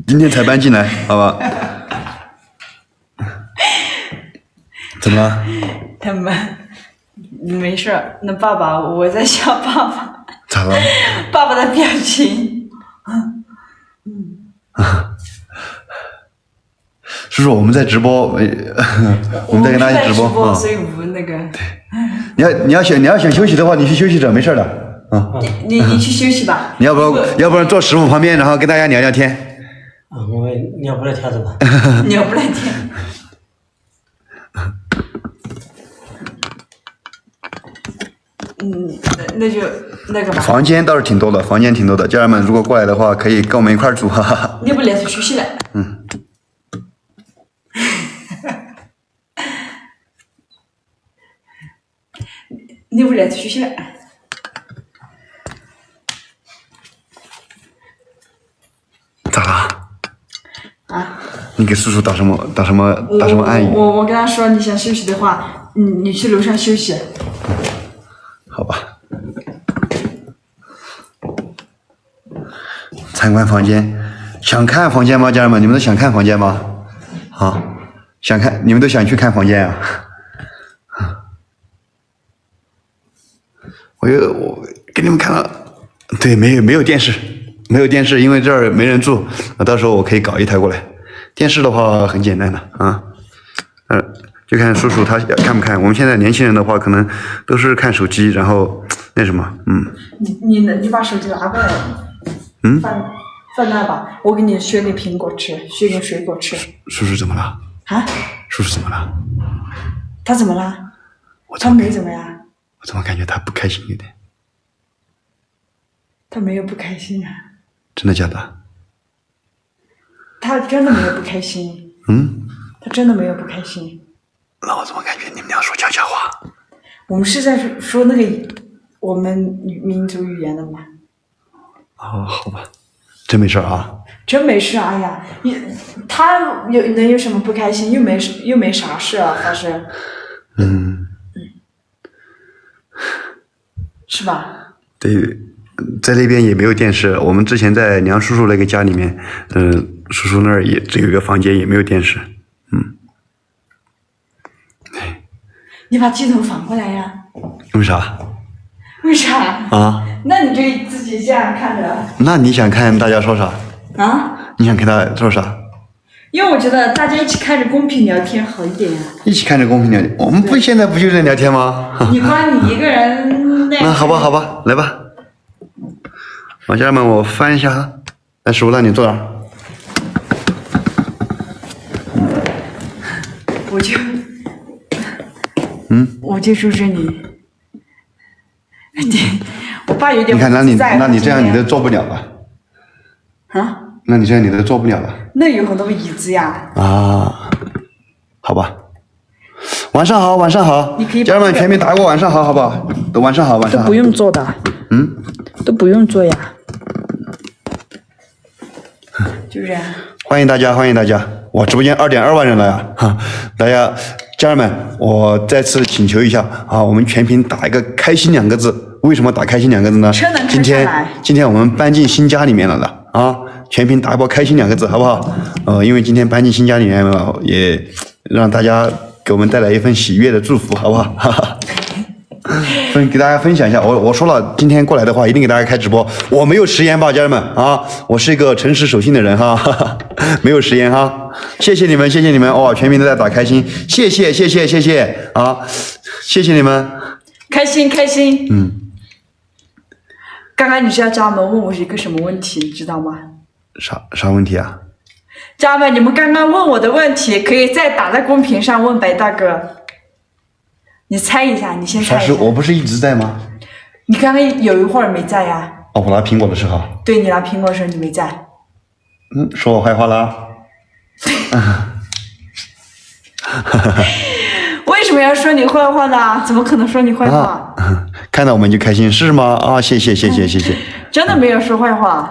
今天才搬进来，好吧？怎么了？ 他们没事儿。那爸爸，我在想爸爸。 咋了？ 爸爸的表情。 叔叔，我们在直播，我们在跟大家直播， 所以无那个。 你要想休息的话，你去休息着，没事的啊。 你去休息吧。 你要不然坐师傅旁边，然后跟大家聊聊天。 我聊不来天的吧？ 聊不来天。那就那个吧。 房间倒是挺多的，家人们如果过来的话，可以跟我们一块住，哈哈。 你不来就休息了。你不来就休息了。 咋了？ 啊？ 你给叔叔打什么暗语？ 我跟他说，你想休息的话，你去楼上休息。 好吧。参观房间，想看房间吗？家人们，你们都想看房间吗？啊，想看，你们都想去看房间啊？我给你们看了，对，没有电视，因为这儿没人住，到时候我可以搞一台过来。电视的话很简单的啊，就看叔叔他看不看。我们现在年轻人的话，可能都是看手机，然后那什么， 你把手机拿过来。放那吧，我给你削点苹果吃，削点水果吃。 叔叔怎么了？ 啊？ 叔叔怎么了？ 他怎么了？他没怎么呀。 我怎么感觉他不开心有点？ 他没有不开心啊。 真的假的？ 他真的没有不开心。他真的没有不开心。 那我怎么感觉你们俩说悄悄话？ 我们是在说那个我们民族语言的嘛。 哦，好吧，真没事啊。 真没事啊！哎呀，他能有什么不开心？又没啥事啊发生。是吧？ 对，在那边也没有电视。我们之前在梁叔叔那个家里面，叔叔那儿也只有一个房间，也没有电视。 你把镜头反过来呀。 为啥？ 为啥？ 啊？ 那你就自己这样看着。 那你想看大家说啥？ 啊？ 你想看他说啥？ 因为我觉得大家一起看着公屏聊天好一点呀。 一起看着公屏聊天，我们不现在不就在聊天吗？ 你光你一个人那好吧，来吧。好，家人们，我翻一下。来，叔，那你坐哪儿？ 我就住这里。我爸有点。 你看，那你这样你都坐不了了。 啊？ 那你这样你都坐不了了。 那有很多椅子呀。 啊，好吧。晚上好，家人们全民打过晚上好，好不好？晚上好。 都不用坐的。都不用坐呀。就是这样。欢迎大家， 我直播间2.2万人了呀！哈，大家家人们，我再次请求一下啊，我们全屏打一个“开心”2个字。为什么打“开心”2个字呢？今天我们搬进新家里面了的啊，全屏打一波“开心”2个字，好不好？因为今天搬进新家里面了，也让大家给我们带来一份喜悦的祝福，好不好？哈哈。给大家分享一下，我说了，今天过来的话，一定给大家开直播。我没有食言吧，家人们啊，我是一个诚实守信的人哈，没有食言哈。谢谢你们，哇，全民都在打开心，谢谢啊，谢谢你们，开心。 刚刚你是要家人们问我一个什么问题，你知道吗？ 啥问题啊？ 家人们，你们刚刚问我的问题，可以再打在公屏上问白大哥。你猜一下，你先猜一下。 我不是一直在吗？ 你刚刚有一会儿没在呀。 哦，我拿苹果的时候。对， 你拿苹果的时候你没在。 说我坏话了。 为什么要说你坏话呢？怎么可能说你坏话？ 看到我们就开心是吗？啊，谢谢。 真的没有说坏话。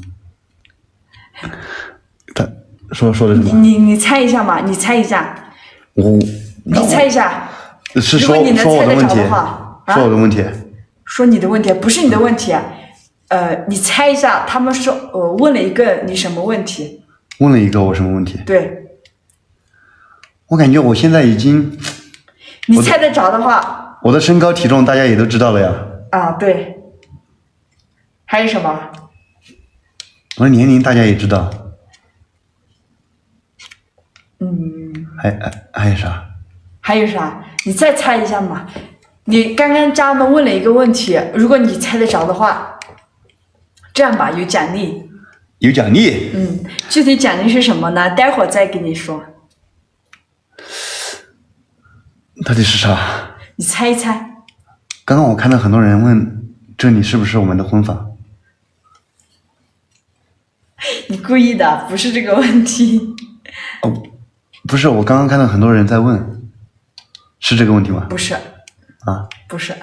他说的什么？ 你猜一下嘛？你猜一下。你猜一下。 是说我的问题，说我的问题， 说你的问题，不是你的问题。你猜一下，他们说问了一个你什么问题？ 问了一个我什么问题？ 对。 我感觉我现在已经， 你猜得着的话， 我的身高体重大家也都知道了呀。 啊，对。还有什么？ 我的年龄大家也知道。还有啥？ 还有啥？你再猜一下嘛。你刚刚家人们问了一个问题，如果你猜得着的话，这样吧，有奖励。 有奖励？ 具体奖励是什么呢？待会儿再跟你说。 到底是啥？ 你猜一猜。 刚刚我看到很多人问，这里是不是我们的婚房？ 你故意的，不是这个问题。 哦，不是，我刚刚看到很多人在问，是这个问题吗？ 不是。 啊？ 不是。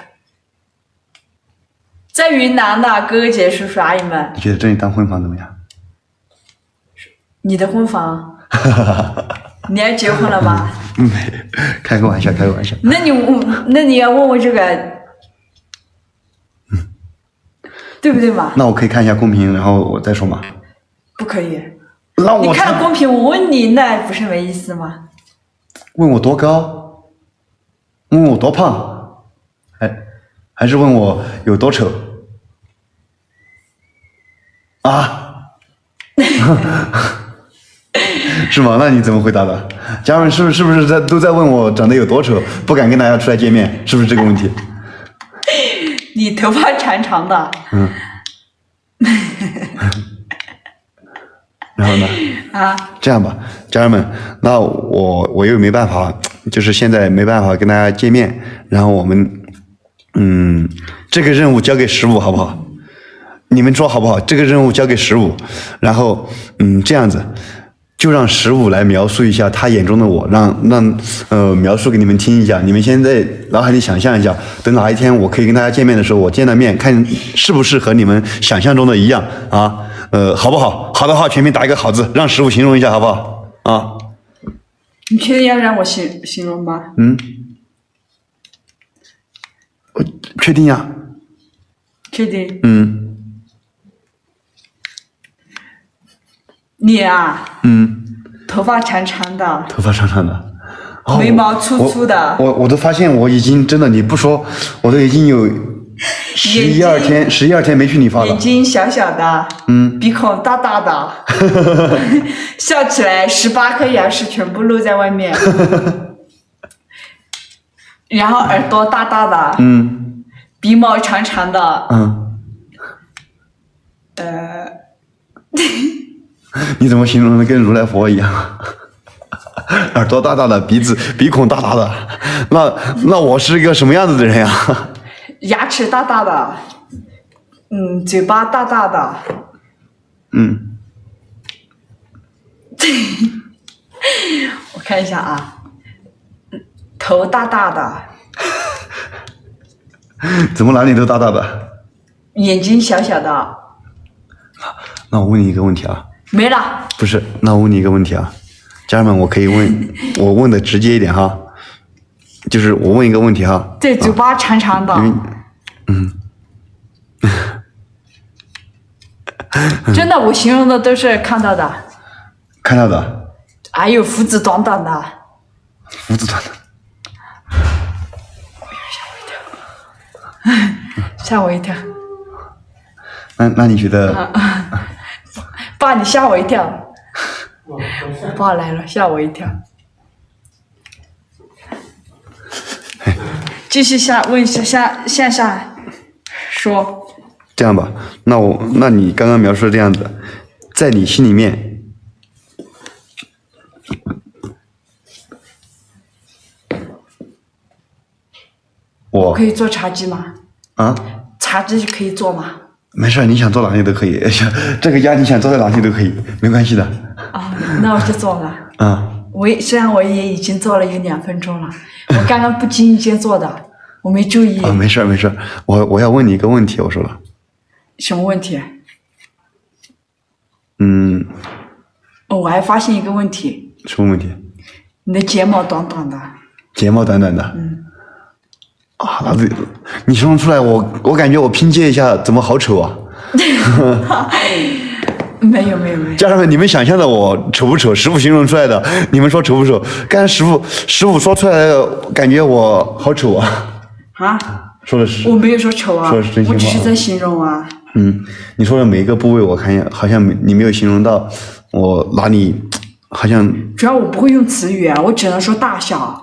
在云南的哥哥姐叔叔阿姨们， 你觉得这里当婚房怎么样？ 你的婚房？你要结婚了吗？ 没，开个玩笑，开个玩笑。 那你要问我这个，对不对嘛？ 那我可以看一下公屏，然后我再说嘛。 不可以。 那我你看公屏，我问你，那不是没意思吗？ 问我多高？问我多胖？还是问我有多丑？啊？是吗？那你怎么回答的？家人是不是都在问我长得有多丑，不敢跟大家出来见面，是不是这个问题？ 你头发长长的。 然后呢？这样吧，家人们，那我又没办法，就是现在没办法跟大家见面，然后我们，这个任务交给15好不好？你们说好不好？这个任务交给15，然后这样子，就让15来描述一下他眼中的我，让描述给你们听一下。你们先在脑海里想象一下，等哪一天我可以跟大家见面的时候，我见了面，看是不是和你们想象中的一样啊？好不好？好的话，全屏打一个好字，让15形容一下，好不好？啊？ 你确定要让我形容吗？ 我确定呀。 确定。你啊。头发长长的。头发长长的。 眉毛粗粗的。 我都发现我已经真的，你不说，我都已经有11、12天没去理发了。 眼睛小小的。鼻孔大大的。笑起来18颗牙齿全部露在外面。然后耳朵大大的。鼻毛长长的。 你怎么形容的跟如来佛一样？耳朵大大的，鼻孔大大的，那我是一个什么样子的人呀？ 牙齿大大的，嘴巴大大的。我看一下啊，头大大的。 怎么哪里都大大的？ 眼睛小小的。 那我问你一个问题啊。 没了。 不是，那我问你一个问题啊，家人们，我可以问，我问的直接一点哈，就是我问一个问题哈。 对，嘴巴长长的。真的，我形容的都是看到的。 看到的。 还有胡子短短的。 胡子短的。 吓我一跳。 那你觉得？ 爸，你吓我一跳。爸来了，吓我一跳。继续问一下向下说。 这样吧，那你刚刚描述的这样子，在你心里面，我可以做茶几吗？ 啊？茶几可以做吗？ 没事，你想坐哪里都可以，这个家你想坐在哪里都可以，没关系的。 那我就做了。虽然我也已经做了有2分钟了，我刚刚不经意间做的，我没注意。 没事，我要问你一个问题，我说了。 什么问题？我还发现一个问题。 什么问题？ 你的睫毛短短的。 睫毛短短的。那你形容出来，我感觉我拼接一下，怎么好丑啊？ 没有。 家人们，你们想象的我丑不丑？师傅形容出来的，你们说丑不丑？刚才师傅说出来的，感觉我好丑啊！ 啊？ 说的是？ 我没有说丑啊， 说的是真心话。 我只是在形容啊。 你说的每一个部位，我看好像你没有形容到我哪里，好像。 主要我不会用词语啊，我只能说大小。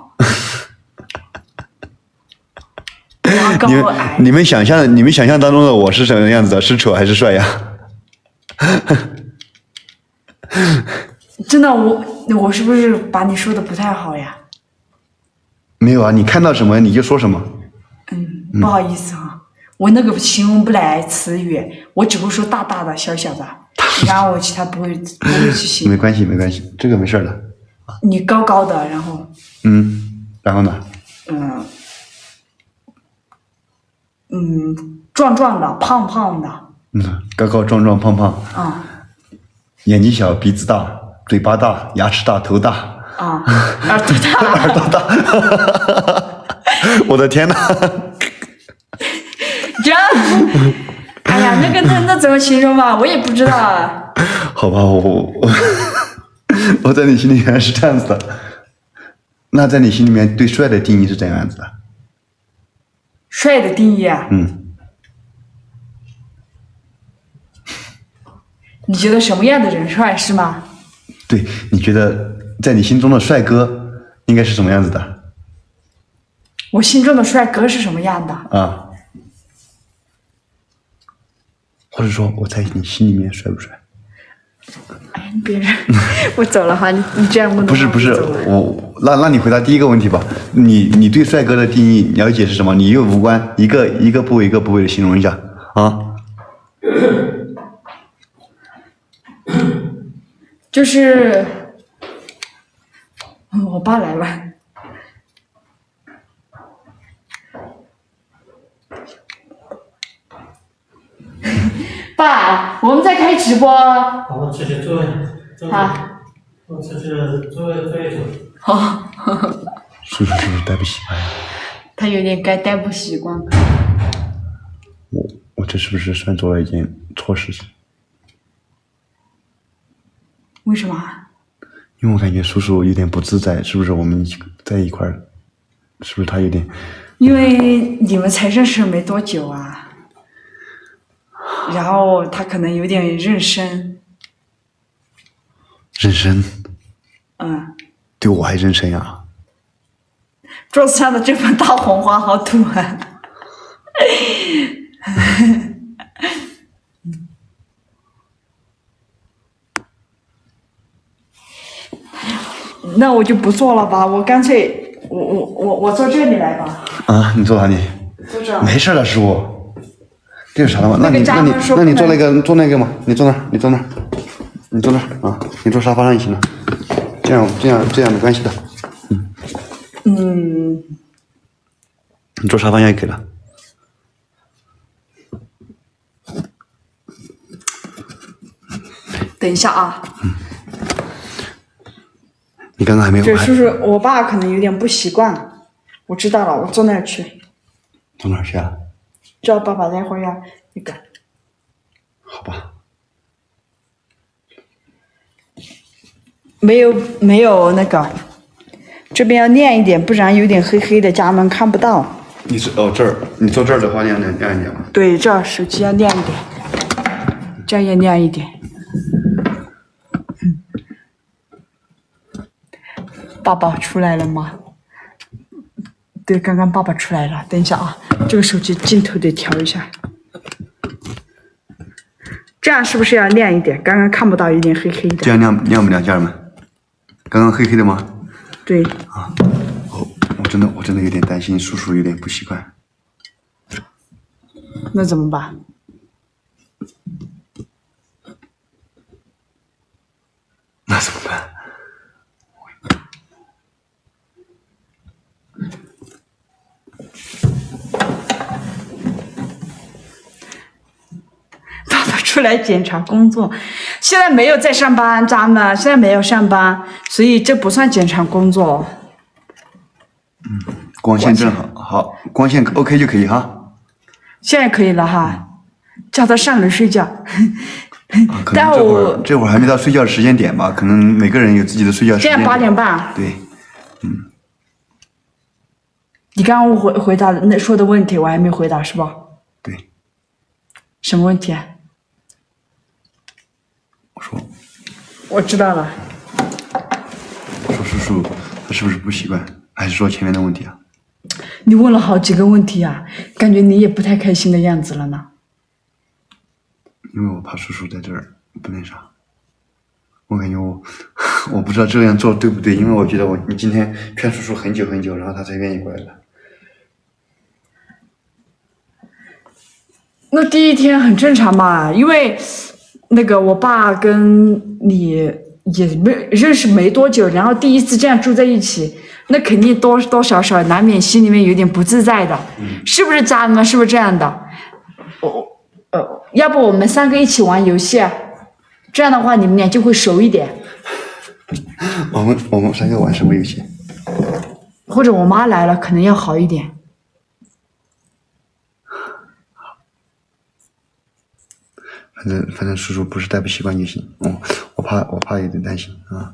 你们想象当中的我是什么样子的？是丑还是帅呀？ 真的，我是不是把你说的不太好呀？ 没有啊，你看到什么你就说什么。 不好意思啊，我那个形容不来词语，我只会说大大的、小小的，然后我其他不会去形容。 没关系，这个没事的。 你高高的，然后。 然后呢？ 壮壮的，胖胖的。 高高壮壮胖胖。眼睛小，鼻子大，嘴巴大，牙齿大，头大。 耳朵大。 耳朵大。我的天哪！ 哎呀，那怎么形容嘛？我也不知道啊。 好吧，我在你心里面是这样子的。那在你心里面对帅的定义是怎样子的？ 帅的定义啊？你觉得什么样的人帅是吗？ 对，你觉得在你心中的帅哥应该是什么样子的？ 我心中的帅哥是什么样的？ 或者说我在你心里面帅不帅？ 哎，你别人，我走了哈，你这样问的话。 不是，那你回答第一个问题吧。你对帅哥的定义了解是什么？你用五官一个部位的形容一下啊。 就是，我爸来了。爸，我们在开直播。 我出去坐。 好。 我出去坐一坐。 好。叔叔是不是带不习惯呀？ 他有点带不习惯。 我这是不是算做了一件错事情？ 为什么？ 因为我感觉叔叔有点不自在，是不是我们在一块儿？是不是他有点？ 因为你们才认识没多久啊。然后他可能有点妊娠。 妊娠？对我还妊娠呀？ 桌子上的这盆大红花好土啊！那我就不做了吧，我干脆我坐这里来吧。 你坐哪里？ 坐这。 没事的，师傅。这有啥的吗？那你坐那个嘛？你坐那儿啊！你坐沙发上也行了，这样没关系的。你坐沙发上也可以了。 等一下啊。 你刚刚还没有。 对，叔叔，我爸可能有点不习惯。我知道了，我坐那儿去。 坐哪儿去啊？ 叫爸爸待会儿要那个。 好吧。 没有那个，这边要亮一点，不然有点黑黑的，家门看不到。 你是这儿，你坐这儿的话亮一点吗？ 对，这儿手机要亮一点，这样也亮一点。爸爸出来了吗？对，刚刚爸爸出来了。等一下啊，这个手机镜头得调一下。这样是不是要亮一点？刚刚看不到，有点黑黑的。 这样亮不亮，家人们？刚刚黑黑的吗？ 对。 我真的有点担心，叔叔有点不习惯。 那怎么办？ 那怎么办？ 爸爸出来检查工作，现在没有在上班，咱们现在没有上班，所以这不算检查工作。 光线正好，光线 OK 就可以哈。 现在可以了哈，叫他上楼睡觉。 可能这会儿还没到睡觉的时间点吧，可能每个人有自己的睡觉时间。 现在8点半。 对， 你刚刚回答那说的问题我还没回答是吧？ 对。 什么问题？ 我说。 我知道了。 我说叔叔他是不是不习惯，还是说前面的问题啊？ 你问了好几个问题啊，感觉你也不太开心的样子了呢。 因为我怕叔叔在这儿不那啥，我感觉我不知道这样做对不对，因为我觉得你今天劝叔叔很久很久，然后他才愿意过来的。 那第一天很正常嘛，因为那个我爸跟你也认识没多久，然后第一次这样住在一起，那肯定多多少少难免心里面有点不自在的，是不是家人们？是不是这样的？要不我们3个一起玩游戏，这样的话你们俩就会熟一点。 我们3个玩什么游戏？ 或者我妈来了，可能要好一点。 反正叔叔不是太不习惯就行。我怕有点担心啊。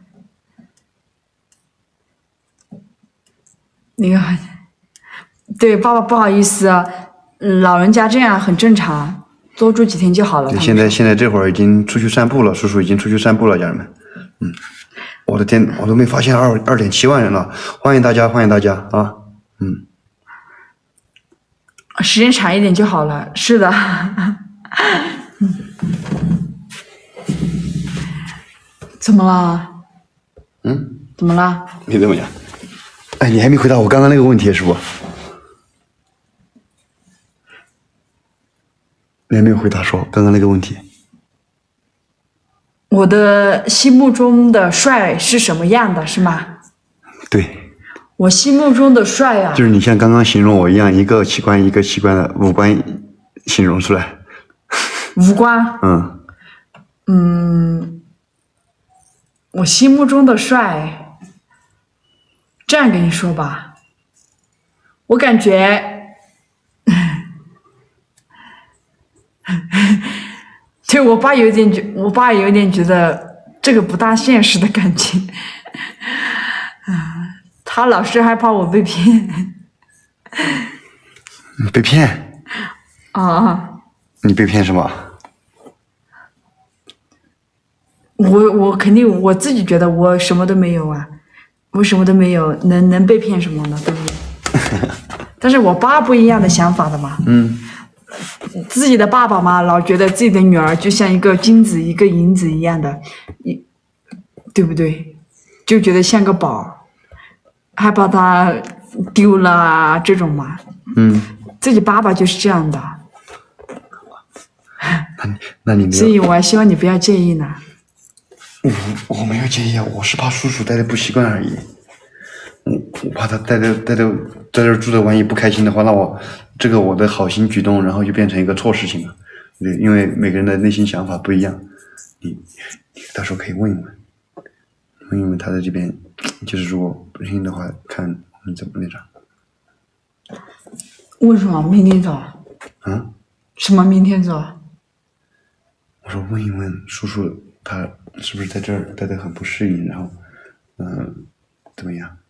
那个，对爸爸不好意思啊，老人家这样很正常，多住几天就好了。 对，现在这会儿已经出去散步了，叔叔已经出去散步了，家人们。我的天，我都没发现2.7万人了，欢迎大家啊！ 时间长一点就好了，是的。怎么了？怎么了？ 没怎么样。哎，你还没回答我刚刚那个问题是不？你还没有回答说刚刚那个问题。 我的心目中的帅是什么样的，是吗？ 对。 我心目中的帅啊， 就是你像刚刚形容我一样，一个器官一个器官的五官形容出来。 五官？我心目中的帅，这样跟你说吧，我感觉，对我爸有点觉得这个不大现实的感觉，他老是害怕我被骗。 被骗？你被骗什么？ 我肯定我自己觉得我什么都没有啊，我什么都没有，能被骗什么呢？对不对？但是我爸不一样的想法的嘛。自己的爸爸嘛，老觉得自己的女儿就像一个金子一个银子一样的，对不对？就觉得像个宝，害怕他丢了啊这种嘛。自己爸爸就是这样的。 那你没有？ 所以我还希望你不要介意呢。 我没有介意啊，我是怕叔叔待的不习惯而已。我怕他待在这儿住的，万一不开心的话，那我的好心举动，然后就变成一个错事情了。对，因为每个人的内心想法不一样，你到时候可以问一问他在这边，就是如果不行的话，看我们怎么那啥。 问什么？明天走？什么明天走？ 我说问一问叔叔，他是不是在这儿待得很不适应，然后怎么样？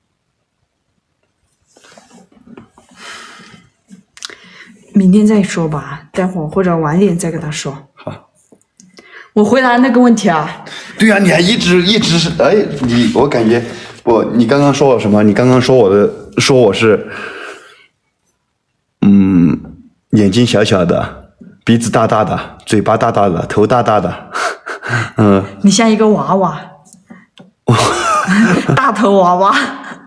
明天再说吧，待会儿或者晚点再跟他说。 好。 我回答那个问题啊。 对啊，你还一直是我感觉你刚刚说我什么？你刚刚说我是眼睛小小的，鼻子大大的，嘴巴大大的，头大大的。 你像一个娃娃。大头娃娃。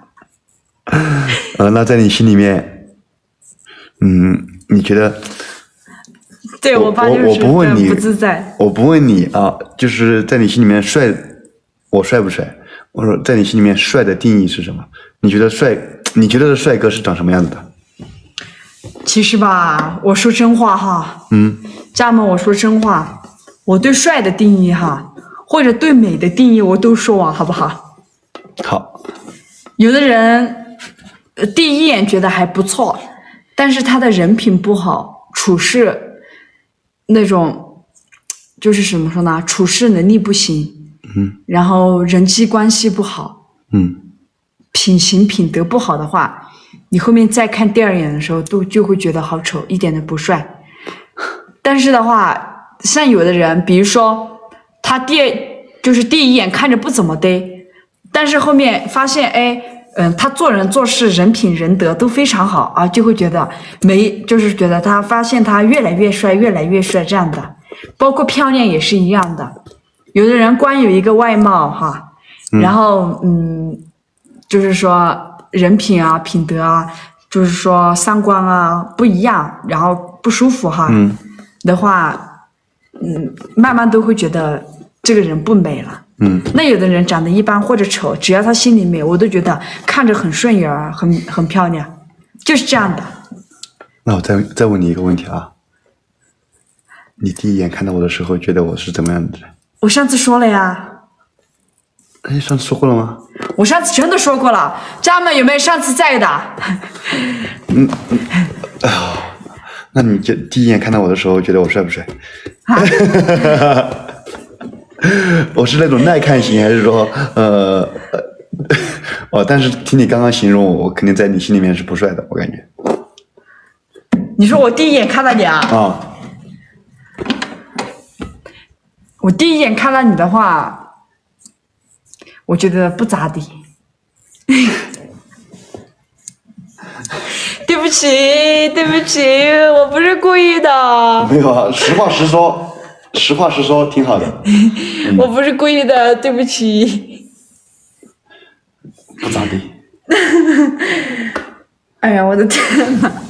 那在你心里面，你觉得？ 对我爸就是不自在。 我不问你啊，就是在你心里面我帅不帅？我说在你心里面帅的定义是什么？你觉得的帅哥是长什么样子的？ 其实吧，我说真话哈。家人们，我说真话，我对帅的定义哈，或者对美的定义我都说完，好不好？ 好。 有的人第一眼觉得还不错，但是他的人品不好，处事那种就是怎么说呢，处事能力不行，然后人际关系不好，品行品德不好的话，你后面再看第二眼的时候，就会觉得好丑，一点都不帅。但是的话，像有的人，比如说他第一眼看着不怎么对，但是后面发现，哎，他做人做事人品人德都非常好啊，就会觉得就是觉得他发现他越来越帅，越来越帅这样的。包括漂亮也是一样的，有的人光有一个外貌哈，然后就是说人品啊、品德啊，就是说三观啊不一样，然后不舒服哈，的话，慢慢都会觉得这个人不美了。那有的人长得一般或者丑，只要他心里美，我都觉得看着很顺眼儿，很漂亮，就是这样的。 那我再问你一个问题啊，你第一眼看到我的时候，觉得我是怎么样的人？ 我上次说了呀。 哎，上次说过了吗？ 我上次真的说过了，家人们有没有上次在的？ 那你第一眼看到我的时候，觉得我帅不帅？我是那种耐看型，还是说但是听你刚刚形容我肯定在你心里面是不帅的，我感觉。 你说我第一眼看到你啊？我第一眼看到你的话，我觉得不咋地。对不起，对不起，我不是故意的。 没有啊，实话实说，实话实说，挺好的。 我不是故意的，对不起。 不咋地。 哎呀，我的天哪！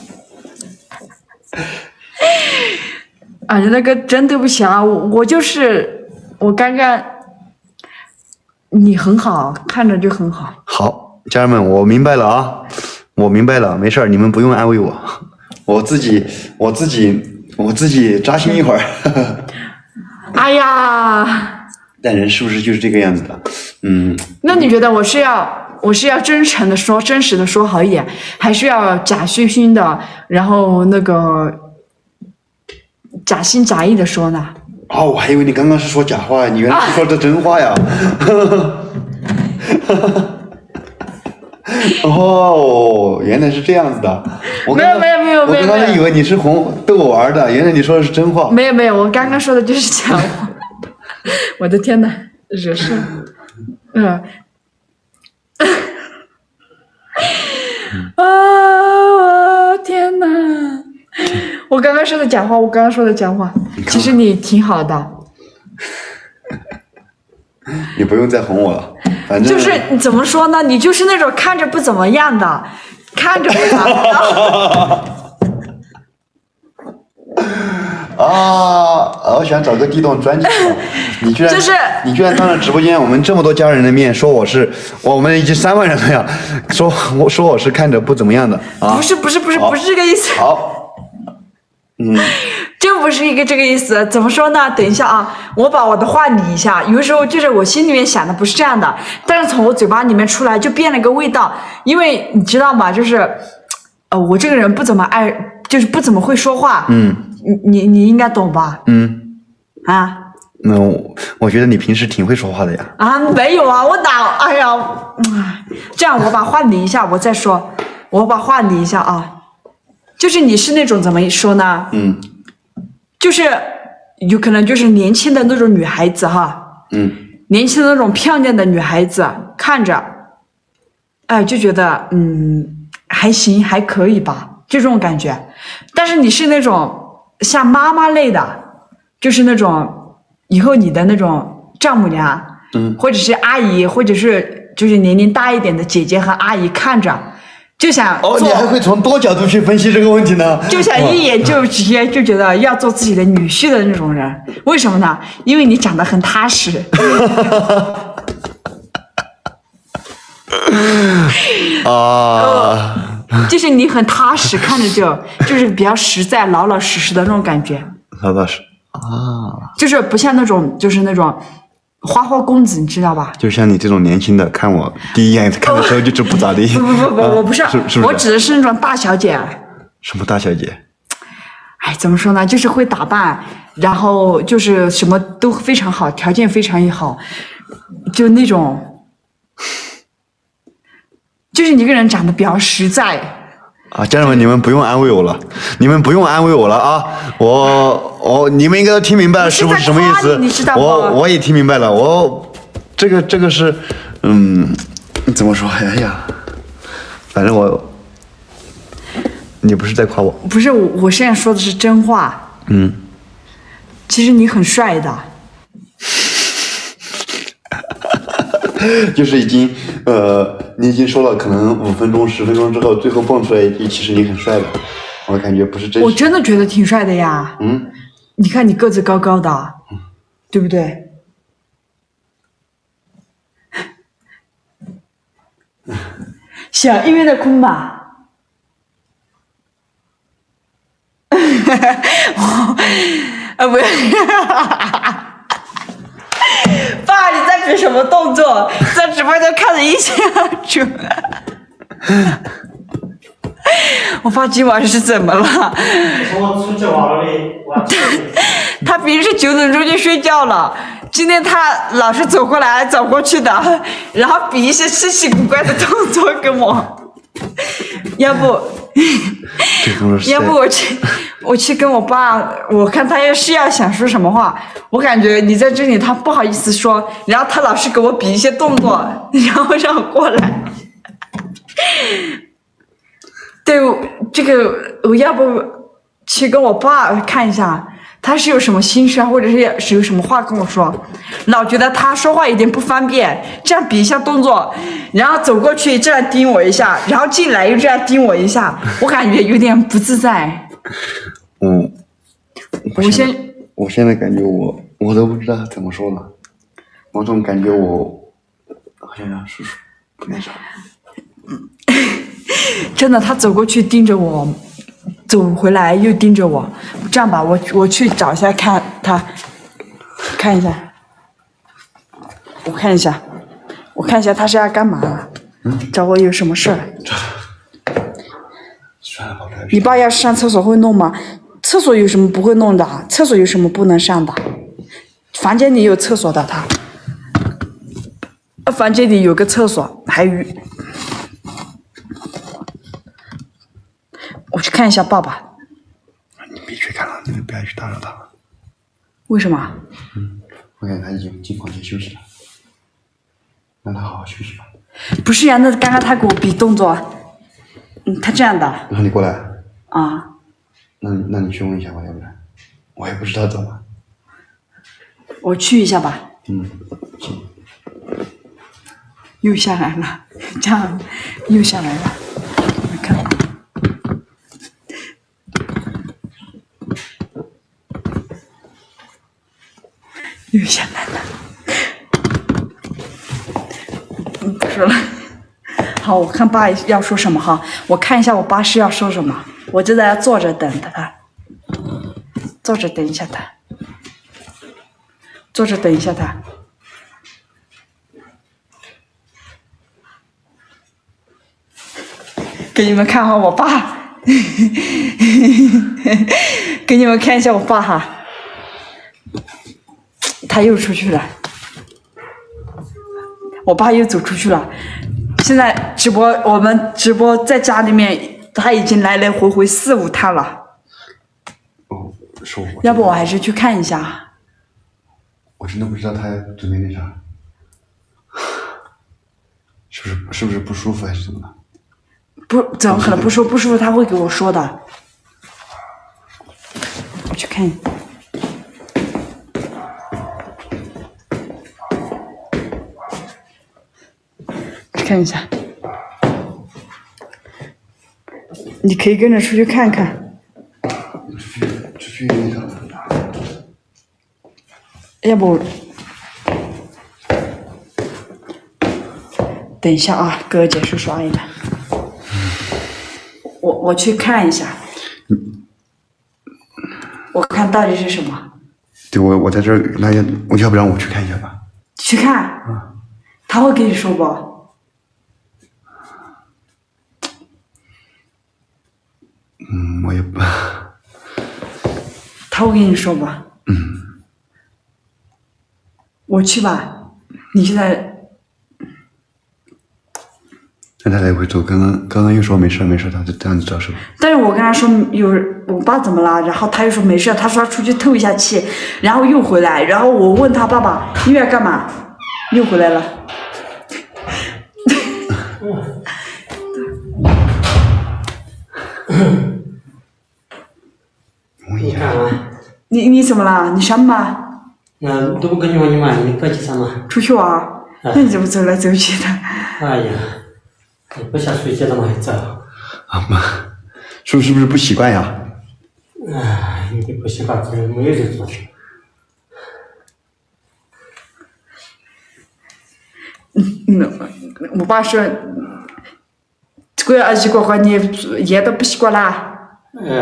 啊，那个真对不起啊，我刚刚，你很好，看着就很好。 好，家人们，我明白了啊，我明白了，没事儿，你们不用安慰我，我自己扎心一会儿。 哎呀！ 但人是不是就是这个样子的？ 那你觉得我是要真诚的说，真实的说好一点，还是要假惺惺的，然后那个假心假意的说呢？ 我还以为你刚刚是说假话，你原来是说的真话呀。原来是这样子的。 没有， 我刚刚以为你是逗我玩的，原来你说的是真话。 没有，我刚刚说的就是假话。我的天哪，惹事了。天哪！我刚刚说的假话，其实你挺好的。 你不用再哄我了，反正就是你怎么说呢？你就是那种看着不怎么样的，看着不怎么样。 我想找个地洞钻进去。你居然当着直播间我们这么多家人的面说我们已经3万人了呀，说我是看着不怎么样的啊？不是这个意思。 好， 真不是这个意思。怎么说呢？等一下啊，我把我的话理一下。有的时候就是我心里面想的不是这样的，但是从我嘴巴里面出来就变了个味道。因为你知道吗？就是我这个人不怎么就是不怎么会说话。你应该懂吧？ 我觉得你平时挺会说话的呀。 没有啊，哎呀，这样我把话理一下，我再说。我把话理一下啊，就是你是那种怎么说呢？就是有可能就是年轻的那种女孩子哈。年轻的那种漂亮的女孩子，看着，就觉得还行，还可以吧，就这种感觉。但是你是那种像妈妈类的，就是那种以后你的那种丈母娘，或者是阿姨，或者是就是年龄大一点的姐姐和阿姨，看着就想你还会从多角度去分析这个问题呢？ 就想一眼就直接就觉得要做自己的女婿的那种人。为什么呢？因为你长得很踏实。就是你很踏实，看着就是比较实在、老老实实的那种感觉。 老老实就是不像那种就是那种花花公子，你知道吧？ 就像你这种年轻的，看我第一眼看的时候就不咋地。 不，我不是，我指的是那种大小姐。 什么大小姐？ 哎，怎么说呢？就是会打扮，然后就是什么都非常好，条件非常好，就那种，就是你这个人长得比较实在。 啊，家人们，你们不用安慰我了，你们不用安慰我了啊！你们应该都听明白了师傅是什么意思。 你知道吗？ 我也听明白了，这个是，怎么说？哎呀，反正你不是在夸我。 不是我现在说的是真话。其实你很帅的。 就是已经你已经说了，可能5分钟、10分钟之后，最后蹦出来一句，其实你很帅的。我感觉不是真实。 我真的觉得挺帅的呀。你看你个子高高的，对不对？小音乐的空吧。不是。爸，你在比什么动作？在直播间看得一清二楚。我爸今晚是怎么了？ 我出去玩了嘞， 他平时9点钟就睡觉了，今天他老是走过来走过去的，然后比一些稀奇古怪的动作跟我。要不我去跟我爸，我看他要想说什么话，我感觉你在这里他不好意思说，然后他老是给我比一些动作，然后让我过来。对，这个我要不去跟我爸看一下，他是有什么心事啊，或者是有什么话跟我说，老觉得他说话有点不方便，这样比一下动作，然后走过去这样盯我一下，然后进来又这样盯我一下，我感觉有点不自在。 我现在感觉我都不知道怎么说了，我总感觉我好像让叔叔不那啥。 真的，他走过去盯着我，走回来又盯着我。这样吧，我去找一下看他，看一下，我看一下他是要干嘛？找我有什么事儿？你爸要上厕所会弄吗？厕所有什么不会弄的？厕所有什么不能上的？房间里有厕所的，房间里有个厕所，还有。我去看一下爸爸。 你别去看了，你不要去打扰他了。 为什么？ 我感觉他已经进房间休息了，让他好好休息吧。 不是呀，那刚刚他给我比动作，他这样的。 让你过来。 啊。 那你去问一下吧，要不然我也不知道怎么。 我去一下吧。 行。 又下来了，这样又下来了，我看。又下来了，不说了。好，我看爸要说什么哈，我看一下我爸是要说什么，我就在那坐着等他，坐着等一下他，坐着等一下他。给你们看哈，我爸，给你们看一下我爸哈。他又出去了，我爸又走出去了。现在我们直播在家里面，他已经来来回回4、5趟了。要不我还是去看一下。 我真的不知道他准备那啥，是不是不舒服还是怎么了？ 不，怎么可能不舒服？他会给我说的。我去看。看一下，你可以跟着出去看看。 出去那个。 要不，等一下啊，哥结束刷一下。我去看一下。我看到底是什么。 对，我在这儿，那要不然我去看一下吧。 去看。他会跟你说不？ 我也不， 好，我跟你说吧。我去吧。你现在。 让他来回走，刚刚又说没事，他就这样子招手。 但是我跟他说我爸怎么了，然后他又说没事，他说他出去透一下气，然后又回来，然后我问他爸爸你要干嘛，又回来了。 你干嘛？ 你怎么了？你伤吗？ 那都不跟你玩嘛，你过去啥嘛？ 出去玩？那你怎么走来走去的？ 哎呀。你不想睡觉了吗？还早。 妈，叔叔是不是不习惯呀？ 哎，你不习惯，没有人做。 我爸说，这个儿子你也都不习惯啦。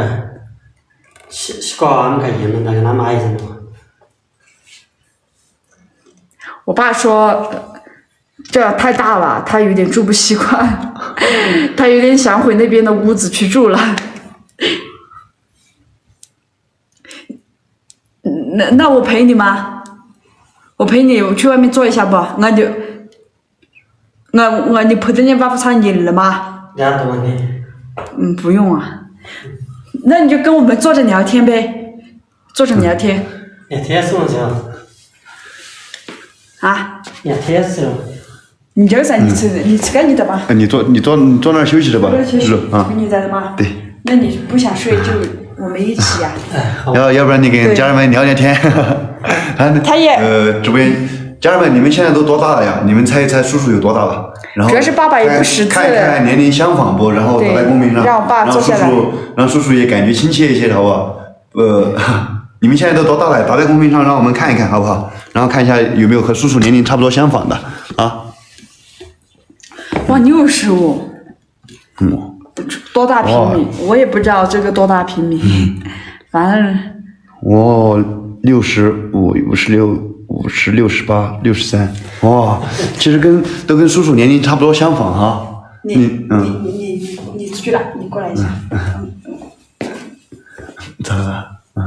习惯俺看见了，那个他妈一样的嘛。 我爸说。这太大了，他有点住不习惯，他有点想回那边的屋子去住了。那我陪你吗？我陪你，我去外面坐一下不？我你陪着你爸爸唱赢了吗？ 2多万的。 不用啊。那你就跟我们坐着聊天呗，坐着聊天。 聊天是么子？ 啊？ 聊天是了。 你就噻，你吃干你的吧。 你坐那儿休息着吧，是啊。 你在的吗？ 对。 那你不想睡就我们一起呀。 要不然你跟家人们聊聊天。 他也。 主编，家人们，你们现在都多大了呀？你们猜一猜叔叔有多大了？然后主要是爸爸也不识字。 看一看年龄相仿不？然后打在公屏上，让叔叔也感觉亲切一些，好不好？你们现在都多大了？打在公屏上，让我们看一看，好不好？然后看一下有没有和叔叔年龄差不多相仿的啊。 哇，65。多大平米？我也不知道这个多大平米，反正。 65、56、50、68、63，哇，其实都跟叔叔年龄差不多相仿哈。 你出去了，你过来一下。 咋了？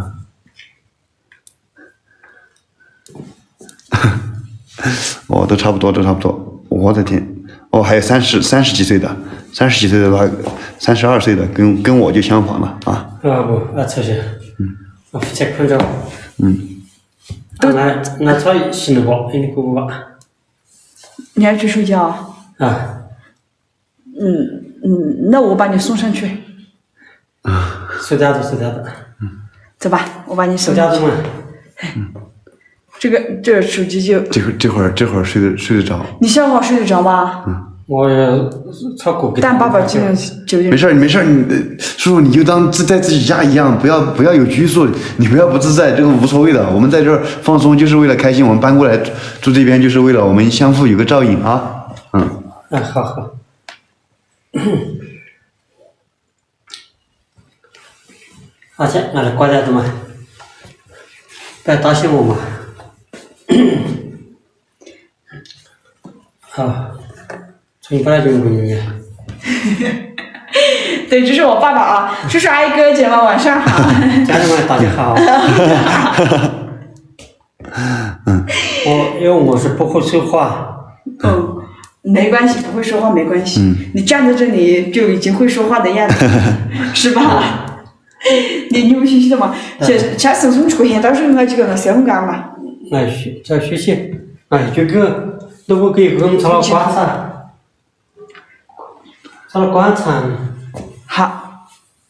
都差不多，我的天。还有30几岁的，30几岁的32岁的，跟我就相仿了啊。 不，出去。我去看着。那早醒了不？你姑姑吧。 你还去睡觉？那我把你送上去。 睡觉的。 走吧，我把你送上去。 睡觉的嘛。 这手机就这会儿睡得着。 你下午睡得着吗？ 我超过。 但爸爸今天9点。 没事，叔叔你就当在自己家一样，不要有拘束，你不要不自在，这个无所谓的。我们在这儿放松就是为了开心，我们搬过来住这边就是为了我们相互有个照应啊。 好。而且俺来挂掉的嘛，不要担心我嘛。好，从你过来就问你。 对，这是我爸爸啊，叔叔阿姨哥姐们晚上好。 家人们大家好。因为我是不会说话。 没关系，不会说话没关系。你站在这里就已经会说话的样子，是吧？你不学习的嘛？像送出去现到时候我几个人3分干嘛？ 在学习，这个如果给我们做了观察， 好。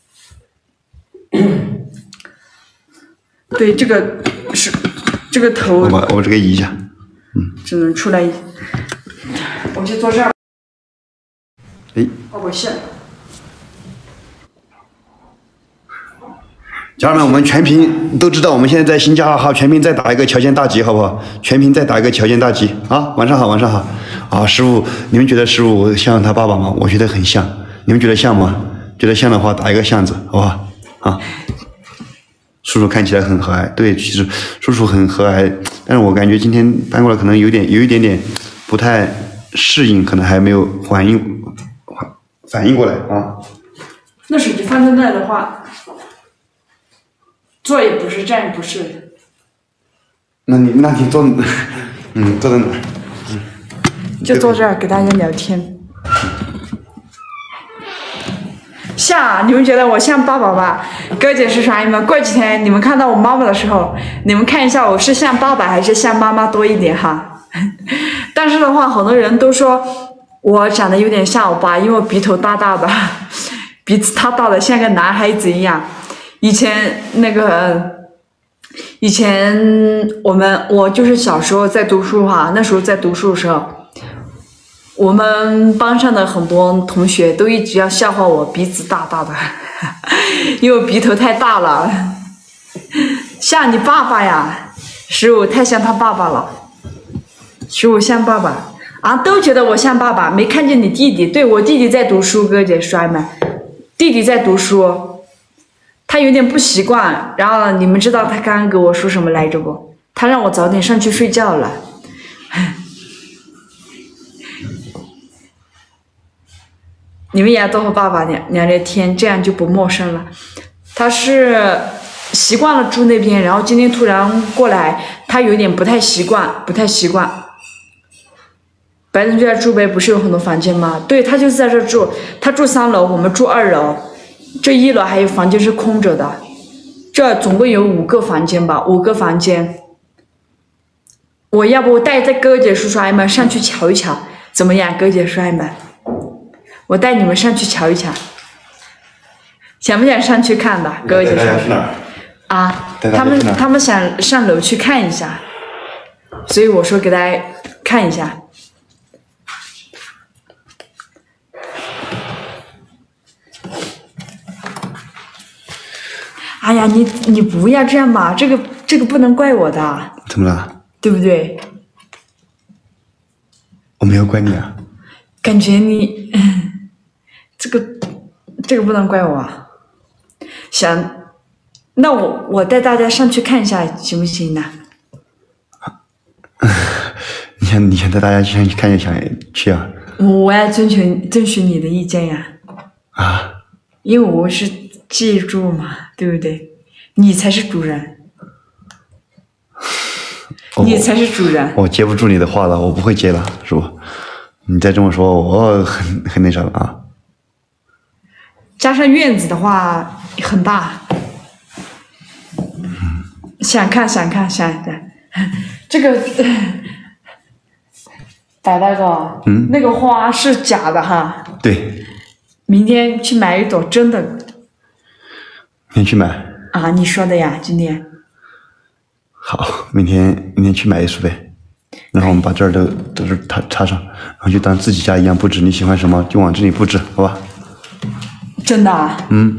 对，这个头。 我这个移一下。 只能出来。我就坐这儿。我下。 家人们，我们全屏都知道，我们现在在新加哈，全屏再打一个乔建大吉，好不好？全屏再打一个乔建大吉啊！晚上好。师傅，你们觉得师傅像他爸爸吗？我觉得很像，你们觉得像吗？觉得像的话，打一个像字，好不好？啊！叔叔看起来很和蔼，对，其实叔叔很和蔼，但是我感觉今天搬过来可能有一点点不太适应，可能还没有反应过来啊。 那手机放在那的话。 坐也不是，站也不是。 那你坐，坐在哪儿？ 就坐这儿给大家聊天。像你们觉得我像爸爸吧？哥姐是啥？你们过几天你们看到我妈妈的时候，你们看一下我是像爸爸还是像妈妈多一点哈。但是的话，很多人都说我长得有点像我爸，因为我鼻头大大的，鼻子大大的像个男孩子一样。以前我就是小时候在读书哈，那时候在读书的时候。我们班上的很多同学都一直要笑话我鼻子大大的，因为我鼻头太大了，像你爸爸呀，15太像他爸爸了，15像爸爸啊，都觉得我像爸爸，没看见你弟弟，对，我弟弟在读书，哥姐摔们，弟弟在读书，他有点不习惯，然后你们知道他刚刚跟我说什么来着不？他让我早点上去睡觉了。你们也要多和爸爸聊聊天，这样就不陌生了。他是习惯了住那边，然后今天突然过来，他有点不太习惯。白人就在住呗，不是有很多房间吗？对，他就是在这住，他住3楼，我们住2楼，这1楼还有房间是空着的，这总共有5个房间吧，5个房间。我要不带着哥姐叔叔阿姨们上去瞧一瞧，怎么样，哥姐叔叔阿姨们？我带你们上去瞧一瞧，想不想上去看的？哥姐说啊，他们想上楼去看一下，所以我说给大家看一下。哎呀，你不要这样嘛，这个不能怪我的。 怎么了？ 对不对？ 我没有怪你啊。 感觉你。这个不能怪我啊，那我带大家上去看一下行不行呢？ 你想带大家上去看一下，去啊？ 我要征询你的意见呀。 啊？ 因为我是记住嘛，对不对？你才是主人，你才是主人。 我接不住你的话了，我不会接了，是不？你再这么说，我很那啥了啊。 加上院子的话很大，想看，这个白大哥，那个花是假的哈。 对。 明天去买一朵真的。 明天去买。 啊，你说的呀，今天。 好，明天去买一束呗，然后我们把这儿都是插上，然后就当自己家一样布置，你喜欢什么就往这里布置，好吧？ 真的啊？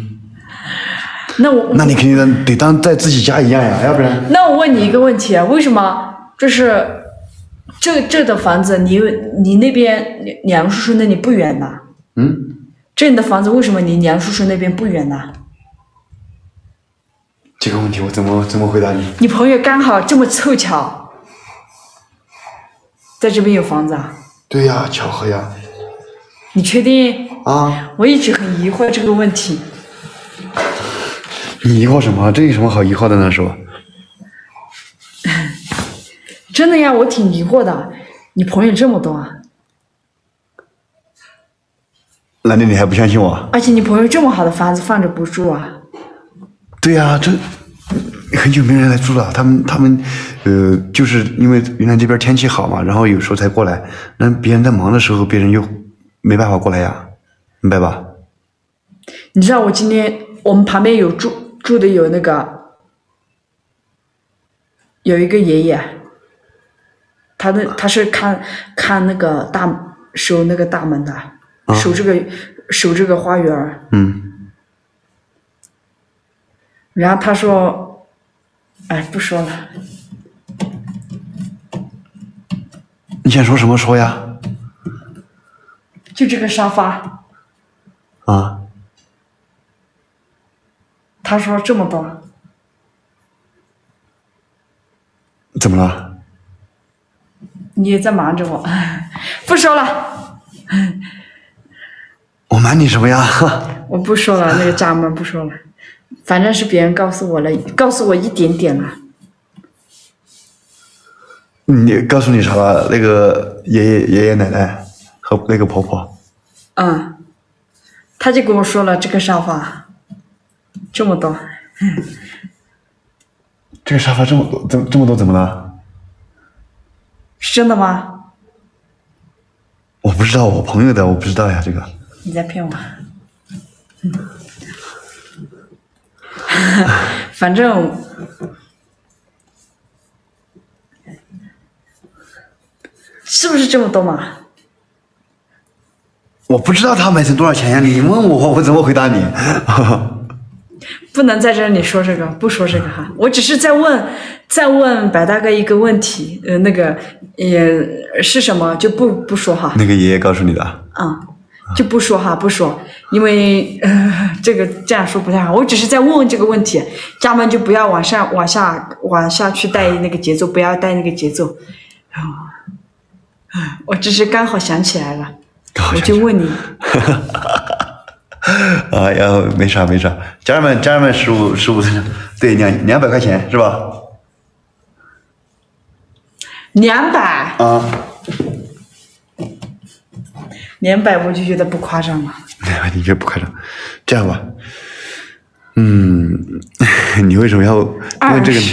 那你肯定得当在自己家一样呀，要不然。 那我问你一个问题啊，为什么就是这的房子，你那边梁叔叔那里不远呢？这你的房子为什么离梁叔叔那边不远呢？ 这个问题我怎么回答你？ 你朋友刚好这么凑巧，在这边有房子啊？ 对呀，巧合呀。 你确定？ 啊， 我一直很疑惑这个问题。 你疑惑什么？这有什么好疑惑的呢？是吧？ 真的呀，我挺疑惑的。你朋友这么多啊？ 难道你还不相信我？ 而且你朋友这么好的房子放着不住啊？ 对呀，这很久没人来住了。他们就是因为云南这边天气好嘛，然后有时候才过来。那别人在忙的时候，别人又没办法过来呀，明白吧？ 你知道我们旁边有住的有那个有一个爷爷，他是看那个守那个大门的，守这个花园。然后他说，哎，不说了。 你想说什么说呀？ 就这个沙发。 啊。 他说这么多。 怎么了？ 你也在瞒着我，不说了。 我瞒你什么呀？ 我不说了，那个家门不说了。 反正是别人告诉我了，告诉我一点点了。 你告诉你啥了？那个爷爷奶奶和那个婆婆。 嗯，他就跟我说了这个沙发这么多。 这个沙发这么多怎么了？ 是真的吗？ 我不知道，我朋友的，我不知道呀，这个。 你在骗我。反正是不是这么多嘛？ 我不知道他买成多少钱呀？你问我，我怎么回答你？ 不能在这里说这个，不说这个哈。我只是在问白大哥一个问题，那个也是什么就不说哈。 那个爷爷告诉你的？ 就不说哈，不说，因为这样说不太好。我只是在问这个问题，家们就不要往下去带那个节奏，不要带那个节奏。我只是刚好想起来了，我就问你。 哎呀，没啥，家人们，十五，对，200块钱是吧 ？200 啊 ，200我就觉得不夸张了。 你觉得不夸张？这样吧，你为什么要问这个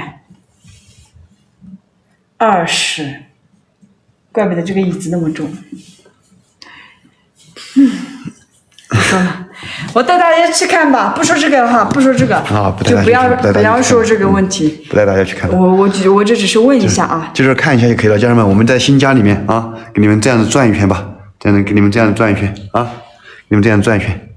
？20，怪不得这个椅子那么重。不说了，我带大家去看吧，不说这个哈，不说这个啊， 就不要说这个问题， 不带大家去看。 我这只是问一下啊， 就是看一下就可以了，家人们，我们在新家里面啊，给你们这样子转一圈吧，这样给你们这样转一圈啊，给你们这样转一圈，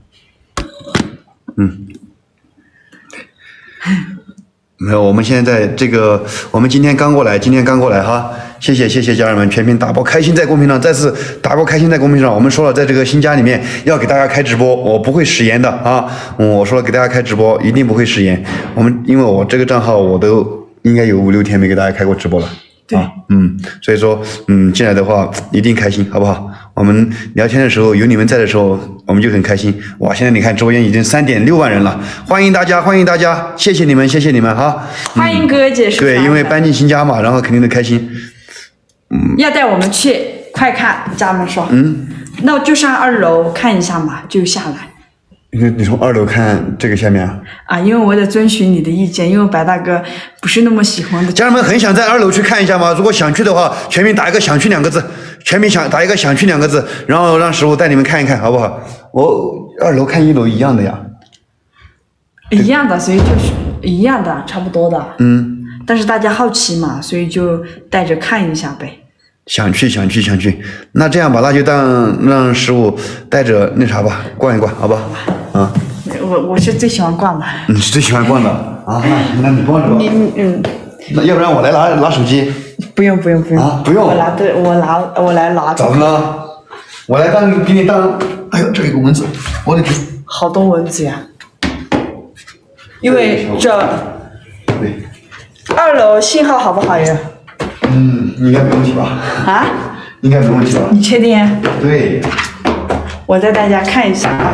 没有，我们现在这个，我们今天刚过来哈，谢谢家人们，全屏打包开心在公屏上，再次打包开心在公屏上。我们说了，在这个新家里面要给大家开直播，我不会食言的啊，我说了给大家开直播，一定不会食言。因为我这个账号我都应该有5、6天没给大家开过直播了。 对， 所以说，进来的话一定开心，好不好？我们聊天的时候有你们在的时候，我们就很开心。哇，现在你看直播间已经3.6万人了，欢迎大家，谢谢你们哈！ 欢迎哥哥姐。 对，因为搬进新家嘛，然后肯定都开心。 要带我们去，快看，家人们说。那我就上2楼看一下嘛，就下来。 你从2楼看这个下面啊？因为我得遵循你的意见，因为白大哥不是那么喜欢的。 家人们很想在2楼去看一下吗？如果想去的话，全民打一个想去2个字，打一个想去2个字，然后让师傅带你们看一看，好不好？我2楼看1楼一样的呀。 一样的，所以就是一样的，差不多的。但是大家好奇嘛，所以就带着看一下呗。 想去，那这样吧，那就让师傅带着那啥吧，逛一逛，好吧？ 我是最喜欢逛的。 你是最喜欢逛的啊？那你逛着吧。那要不然我来拿手机。 不用啊，不用。 我来拿。 咋的呢？我来给你当。哎呦，这有个蚊子，我的天！ 好多蚊子呀。因为这。 对。 2楼信号好不好呀？ 应该没问题吧？ 啊？ 应该没问题吧？ 你确定？ 对。 我带大家看一下啊。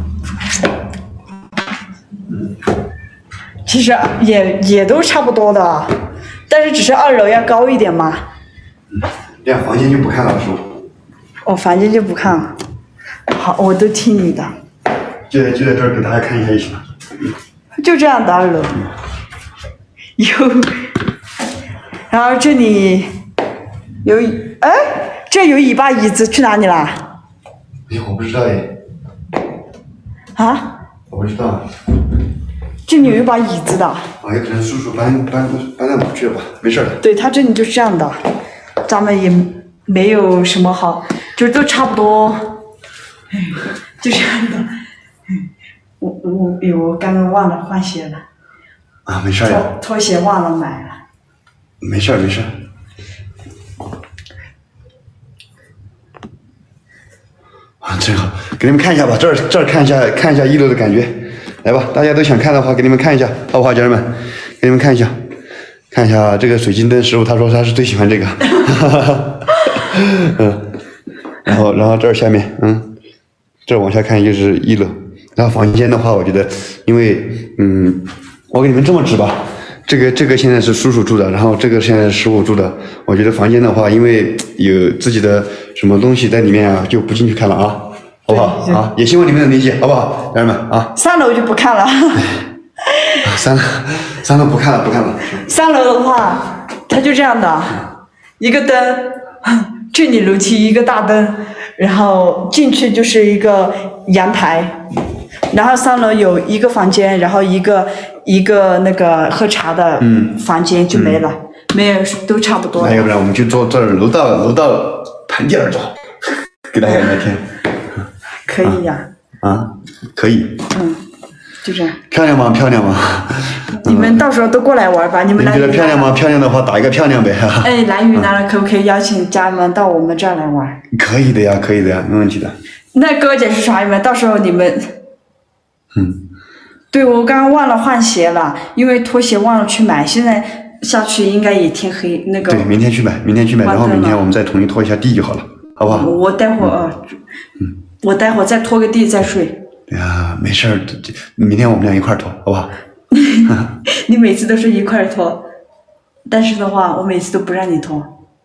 其实也都差不多的，但是只是2楼要高一点嘛。 这样房间就不看了，是不？ 我房间就不看了。好，我都听你的。 就在这儿给大家看一下就行了。 就这样的2楼。然后这里这有尾巴椅子去哪里了？ 哎，我不知道哎。 啊？ 我不知道。 这里有一把椅子的。 有可能叔叔搬到哪去了吧？没事的。 对，他这里就是这样的，咱们也没有什么好，就是都差不多，就这样的。我刚刚忘了换鞋了。 啊，没事呀。 拖鞋忘了买了。 没事。真好，给你们看一下吧，这儿看一下1楼的感觉，来吧，大家都想看的话，给你们看一下，好不好，家人们？给你们看一下这个水晶灯师傅，他说他是最喜欢这个，然后这儿下面，这儿往下看就是1楼， 然后房间的话，我觉得，因为我给你们这么指吧，这个现在是叔叔住的，然后这个现在是师傅住的。我觉得房间的话，因为有自己的什么东西在里面啊，就不进去看了啊，好不好啊？也希望你们能理解，好不好，家人们啊 ？3楼就不看了。 三楼不看了。 3楼的话，它就这样的，一个灯，这里楼梯一个大灯，然后进去就是一个阳台，然后3楼有一个房间，然后一个那个喝茶的房间就没了，没有都差不多。 那要不然我们就坐这儿楼道盘底儿坐，给大家聊天。 可以呀。 可以。 就这样。 漂亮吗？ 你们到时候都过来玩吧，你们觉得漂亮吗？漂亮的话打一个漂亮呗。 哎，来云南了，可不可以邀请家人们到我们这儿来玩？ 可以的呀，没问题的。 那给我解释啥？到时候你们。对，我刚刚忘了换鞋了，因为拖鞋忘了去买，现在下去应该也天黑。那个。 对，明天去买，然后明天我们再统一拖一下地就好了，好不好？ 我待会儿我待会儿再拖个地再睡。 对呀，没事儿，明天我们俩一块儿拖，好不好？ 你每次都是一块儿拖，但是的话，我每次都不让你拖。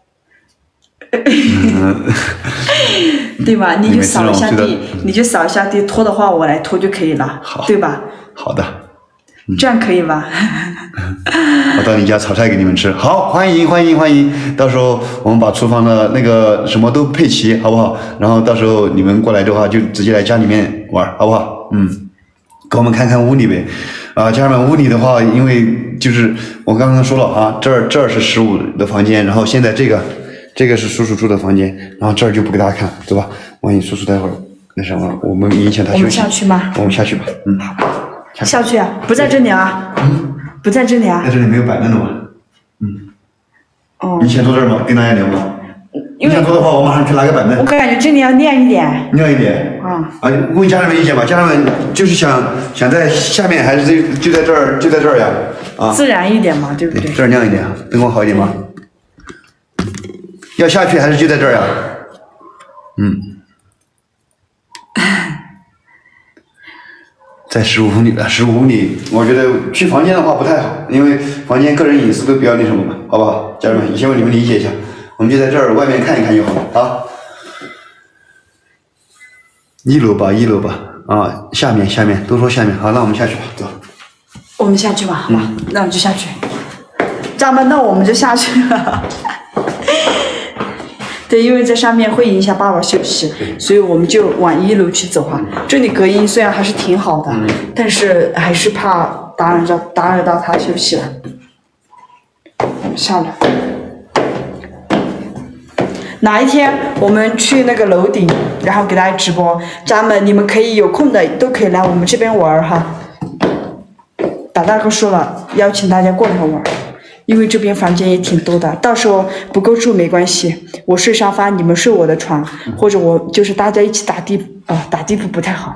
对吧？你就扫一下地，拖的话我来拖就可以了，对吧？ 好的。 这样可以吧？ 我到你家炒菜给你们吃，好，欢迎！到时候我们把厨房的那个什么都配齐，好不好？然后到时候你们过来的话，就直接来家里面玩，好不好？给我们看看屋里呗。家人们，屋里的话，因为就是我刚刚说了啊，这儿是15的房间，然后现在这个是叔叔住的房间，然后这儿就不给大家看，对吧？万一叔叔待会儿那什么，我们影响他休息。 我们下去吗？ 我们下去吧。 下去啊？不在这里啊？不在这里啊？ 在这里没有板凳的吗？你想坐这儿吗？跟大家聊吗？你想坐的话，我马上去拿个板凳。 我感觉这里要亮一点。 亮一点。问家人们意见吧。家人们就是想在下面，还是就在这儿呀？ 自然一点嘛，对不对？ 这儿亮一点，灯光好一点吗？要下去还是就在这儿呀？在15公里了，15公里，我觉得去房间的话不太好，因为房间个人隐私都比较那什么嘛，好不好？家人们，也希望你们理解一下，我们就在这儿外面看一看就好了啊。1楼吧，下面都说下面，好，那我们下去吧，走。 我们下去吧，好吧，那我们就下去。家人们，那我们就下去了。对，因为在上面会影响爸爸休息，所以我们就往1楼去走这里隔音虽然还是挺好的，但是还是怕打扰到他休息了。下来。哪一天我们去那个楼顶，然后给大家直播，家人们你们可以有空的都可以来我们这边玩大哥说了，邀请大家过来玩。因为这边房间也挺多的，到时候不够住没关系，我睡沙发，你们睡我的床，或者我就是大家一起打地铺不太好。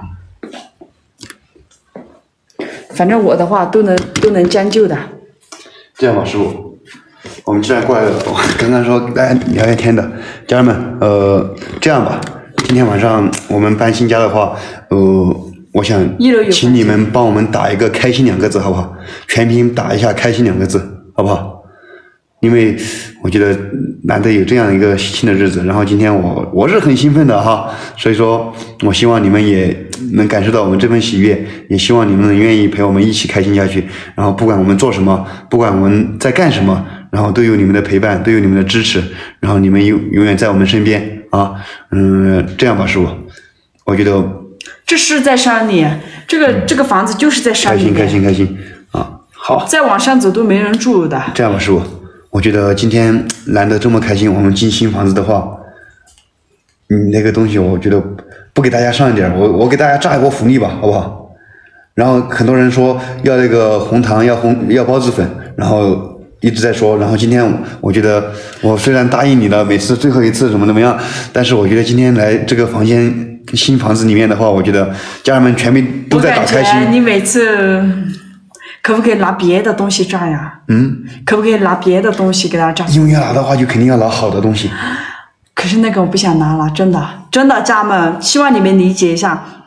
反正我的话都能将就的。 这样吧，师傅，我们既然过来了，我刚刚说大家聊聊天的，家人们，这样吧，今天晚上我们搬新家的话，我想请你们帮我们打一个开心2个字，好不好？全屏打一下开心2个字。好不好？因为我觉得难得有这样一个喜庆的日子，然后今天我是很兴奋的所以说我希望你们也能感受到我们这份喜悦，也希望你们能愿意陪我们一起开心下去，然后不管我们做什么，不管我们在干什么，然后都有你们的陪伴，都有你们的支持，然后你们永远在我们身边这样吧，师傅，我觉得这是在山里，这个房子就是在山里面， 开心好， 再往上走都没人住的。 这样吧，师傅，我觉得今天难得这么开心，我们进新房子的话，那个东西我觉得不给大家上一点，我给大家炸一锅福利吧，好不好？然后很多人说要那个红糖，要包子粉，然后一直在说，然后今天我觉得我虽然答应你了，每次最后一次怎么样，但是我觉得今天来这个新房子里面的话，我觉得家人们全部都在打开心。 我感觉你每次。可不可以拿别的东西炸呀？可不可以拿别的东西给他炸？ 因为要拿的话，就肯定要拿好的东西。 可是那个我不想拿了，真的，家人们，希望你们理解一下。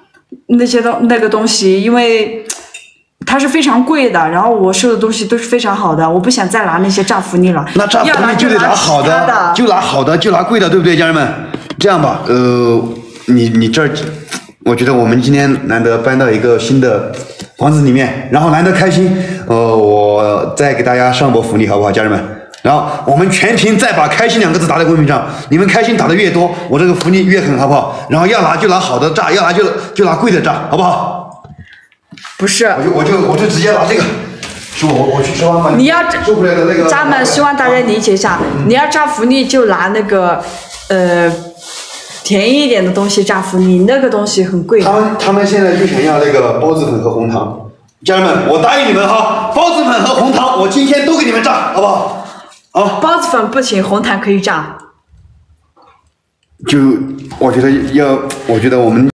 那个东西，因为它是非常贵的，然后我收的东西都是非常好的，我不想再拿那些炸福利了。 那炸福利就得拿好的，就拿好的，就拿贵的，对不对，家人们？这样吧，你这儿，我觉得我们今天难得搬到一个新的房子里面，然后难得开心，我再给大家上波福利，好不好，家人们？然后我们全屏再把开心2个字打在公屏上，你们开心打的越多，我这个福利越狠，好不好？然后要拿就拿好的炸，要拿就拿贵的炸，好不好？ 不是， 我就直接拿这个，是我去吃完饭， 你要做回来的那个。 家们希望大家理解一下，你要炸福利就拿那个便宜一点的东西炸福利，那个东西很贵。 他们现在就想要那个包子粉和红糖，家人们，我答应你们哈，包子粉和红糖我今天都给你们炸，好不好？啊， 包子粉不行，红糖可以炸。 我觉得我们。